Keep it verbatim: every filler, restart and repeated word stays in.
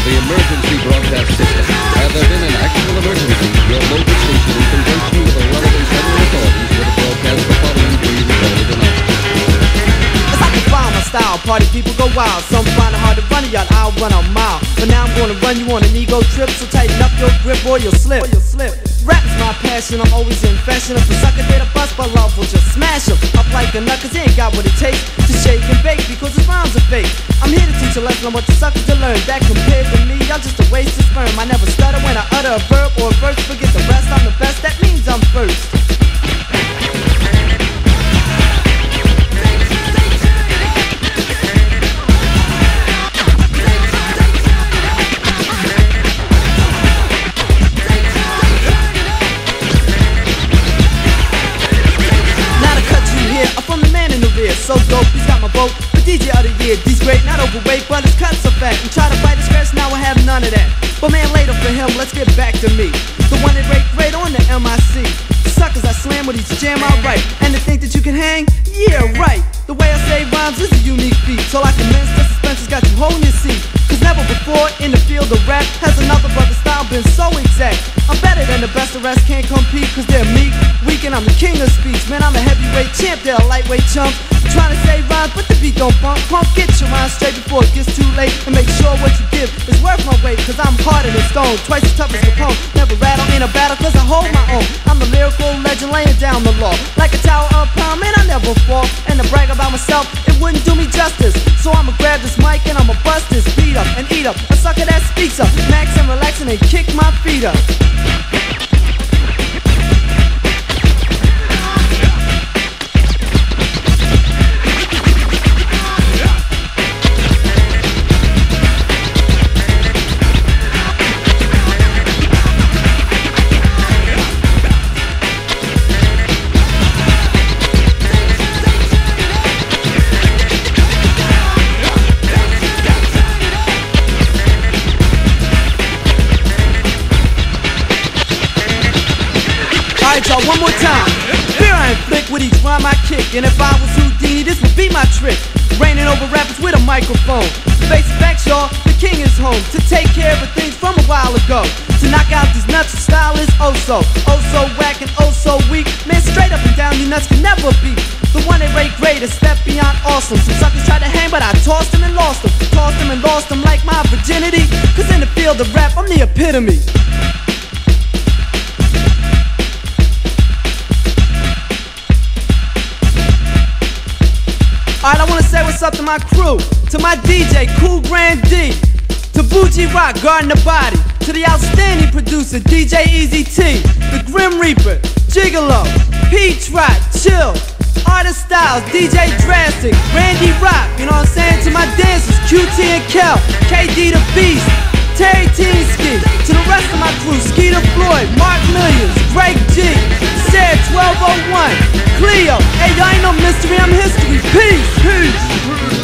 the emergency broadcast system. Had there been an actual emergency, your local station, in conjunction with the relevant federal authorities, would have broadcast the following pre-recorded announcement. It's like a fire, my style. Party people go wild. Some find it hard to run a yard. I'll run a mile. But now I'm gonna run you on an ego trip. So tighten up your grip or you'll slip. Or you'll slip. Rap is my passion. I'm always in fashion. If a sucker did a bust, but love will just smash him up like a nut, cause he ain't got what it takes to shake and bake, because his rhymes are fake. I'm here to teach a lesson on what the suckers to learn. That compared to me, I'm just a waste of sperm. I never stutter when I utter a verb or a verse. Forget the rest, I'm the best. That means I'm first. So dope, he's got my boat. The D J of the year, D's great, not overweight, but his cuts are fat. You try to fight the scratch, now I have none of that. But man, later for him, let's get back to me. The one that rate great on the M I C. Suckers I slam with each jam I write. And to think that you can hang? Yeah, right. The way I say rhymes is a unique feat. So I commence, the suspense has got you holding your seat. Cause never before in the field of rap has another brother style been so exact. I'm better than the best, the rest can't compete, cause they're meek, weak, and I'm the king of speech. Man, I'm a heavyweight champ, they're a lightweight chump. Trying to say rhymes, but the beat don't bump. Pump, get your rhymes straight before it gets too late. And make sure what you give is worth my weight, cause I'm harder than stone, twice as tough as Capone. Never rattle in a battle, cause I hold my own. I'm a lyrical legend laying down the law. Like a tower of power, man, I never fall. And to brag about myself, it wouldn't do me justice. So I'ma grab this mic and I'ma bust this beat up and eat up a sucker that speaks up. Max and relaxing and kick my feet up. Alright y'all, one more time. Fear I inflict with each rhyme I kick. And if I was Houdini, this would be my trick. Reigning over rappers with a microphone. Face facts y'all, the king is home. To take care of things from a while ago. To knock out these nuts, the style is oh so. Oh so whack and oh so weak. Man, straight up and down, you nuts can never beat. The one that rate great, a step beyond awesome. Some suckers tried to hang, but I tossed them and lost them. Tossed them and lost them like my virginity. Cause in the field of rap, I'm the epitome. Alright, I wanna say what's up to my crew. To my D J, Cool Grand D. To Bougie Rock, guarding the body. To the outstanding producer, D J Easy T. The Grim Reaper, Gigolo, Peach Rock, Chill. Artist Styles, D J Drastic, Randy Rock. You know what I'm saying? To my dancers, Q T and Kel, K D the Beast, Terry Teensky. To the rest of my crew, Skeeter Floyd, Mark Millions, Greg G, Sarah twelve oh one, Cleo. Hey, y'all ain't no mystery, I'm history. Peace, peace.